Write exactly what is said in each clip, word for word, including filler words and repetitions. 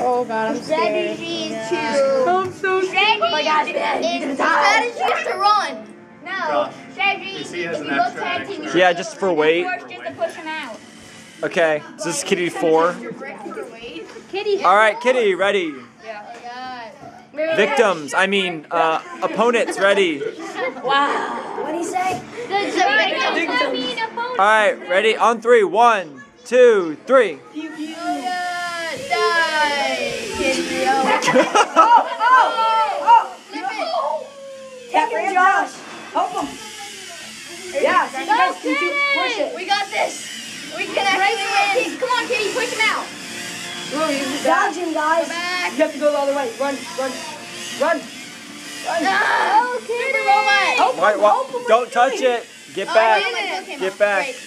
Oh god, I'm scared. Strategy is Yeah. to. I'm so scared. Oh my gosh, man, you're gonna die. Strategy is to run. No. Strategy is if you both tag team. Yeah, just for weight. Just to push him out. Okay, so this is Kitty four. Kitty. All right, Kitty, ready. Yeah. Oh god. Victims, I mean, uh, opponents, ready. Wow. What do you say? The, the victims. All right, ready? On three. One, two, three. Oh god, die. Kitty. Oh, oh, oh. No. Tap for Josh. Help him. Yeah, so you guys can do, push it. We got this. We can actually win. Come on, Kitty, push him out. Ooh, you just dodge him, guys. Back. You have to go the other way. Run, run, run. Run. No, Kitty. Robot. Help him, Why, why, help him, what don't are touch you doing? it. Get Oh, back. I didn't. Okay, Get Mom. back. Great.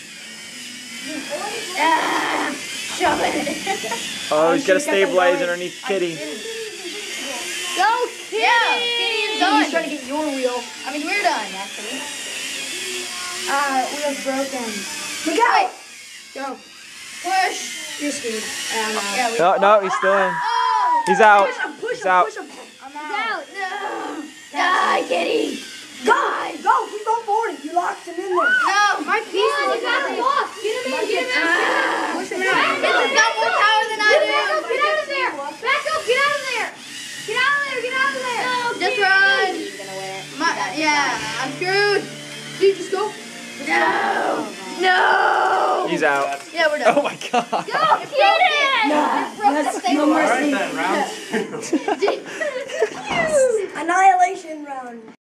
Ah, shove it. Oh, he's got to She's got the stabilize line. underneath Kitty. Go, Kitty. Yeah, Kitty is done. He's trying to get your wheel. I mean, we're done, actually. Uh, wheel's broken. Look out! Go. Push. You're screwed. And, uh, Yeah, we No, no, he's still in. Oh. He's out. Push him, push He's him, out. push him. I'm out. No. Die, Kitty. Go, go, keep going forward. You locked him in there. No, my piece is got him off. Get him in, get him out. Ah. Push him This out. has got more power than I Get out, do. get out of there. Back up, get out of there. Get out of there, get out of there. No, Just Kitty. run. He's gonna win it. My, yeah, I'm screwed. Dude, just go. No. No. He's out. Yeah, we're done. Oh my god. Go, get it. Nah, that's no mercy. Alright then, round two. Annihilation round.